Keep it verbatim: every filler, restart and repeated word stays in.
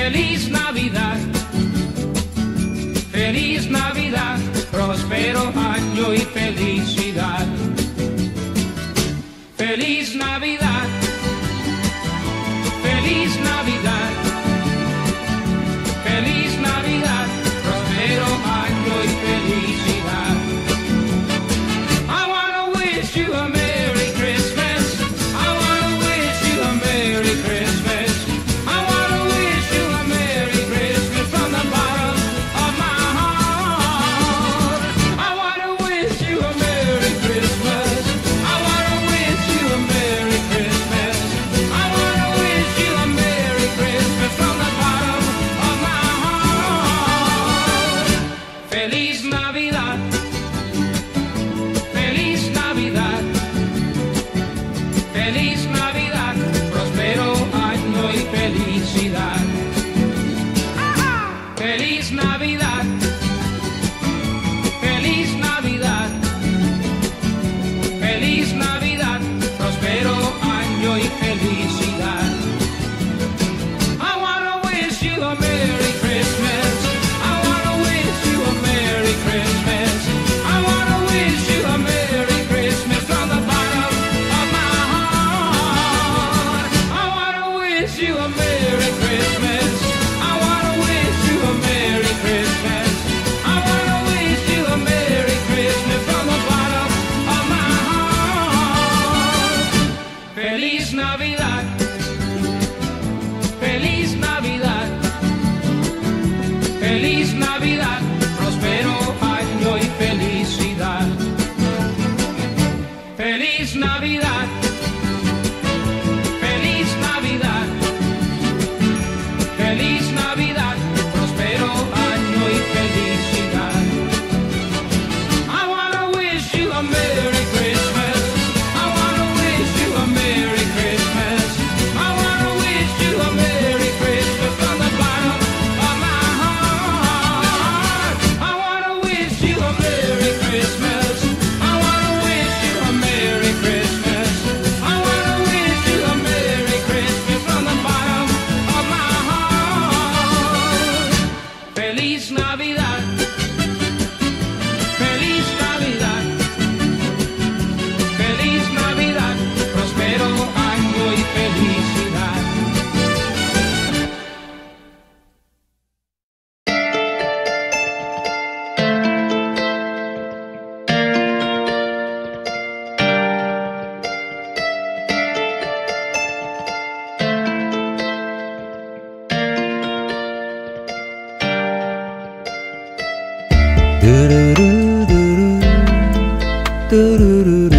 Feliz Navidad, feliz Navidad, próspero año y felicidad. Feliz Navidad, feliz Navidad, feliz Navidad, próspero año y felicidad. I wanna wish you a Merry Christmas. I wanna wish you a Merry Christmas. I wanna wish you a Merry Christmas from the bottom of my heart. I wanna wish you a Merry Christmas. I wanna wish you a Merry Christmas. I wanna wish you a Merry Christmas from the bottom of my heart. Feliz Navidad, feliz Navidad, feliz Navidad, próspero año y felicidad. Feliz Navidad, feliz Navidad, feliz Navidad, próspero año y felicidad. I wanna wish you a Merry Christmas. I wanna wish you a Merry Christmas. I wanna wish you a Merry Christmas from the bottom of my heart. I wanna wish you a Merry Christmas. I wanna wish you a Merry Christmas. I wanna wish you a Merry Christmas from the bottom of my heart. Feliz Navidad, feliz Navidad, feliz Navidad, próspero año y felicidad. Feliz Navidad, feliz Navidad, feliz Navidad, próspero año y felicidad. I wanna wish you a Merry Christmas. I wanna wish you a Merry Christmas. I wanna wish you a Merry Christmas from the bottom of my heart. I wanna wish you a Merry Christmas. I wanna wish you a Merry Christmas. I wanna wish you a Merry Christmas from the bottom of my heart. Feliz Navidad, feliz Navidad, feliz Navidad, próspero año y felicidad. Do do do do do do do do.